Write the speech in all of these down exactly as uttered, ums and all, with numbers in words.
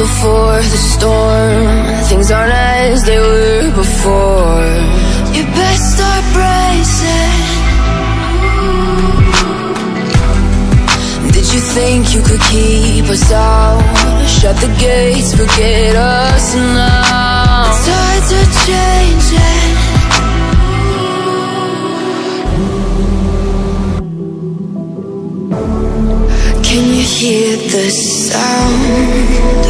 before the storm. Things aren't as they were before. You best start bracing. Did you think you could keep us out? Shut the gates, forget us now. Tides are changing. Can you hear the sound?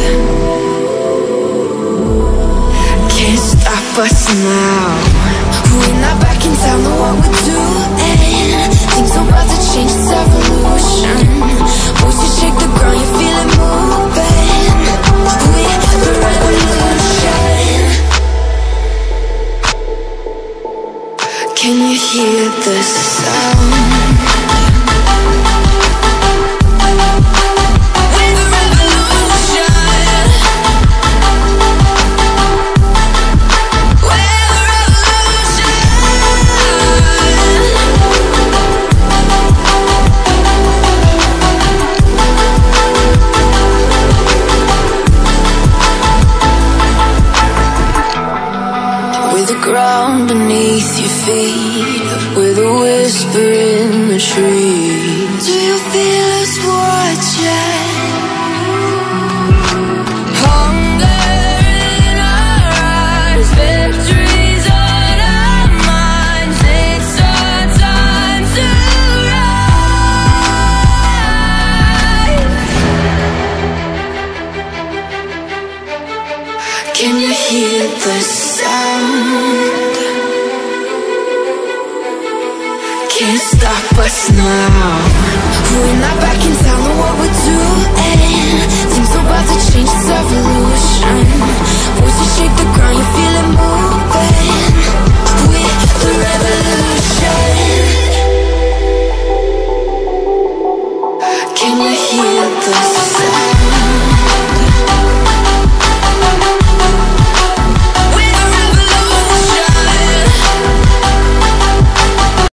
Can't stop us now. We're not back in town, know what we're doing. Things are about to change, it's evolution. Once you shake the ground, you feel it moving. We're the revolution. Can you hear the sound? Ground beneath your feet,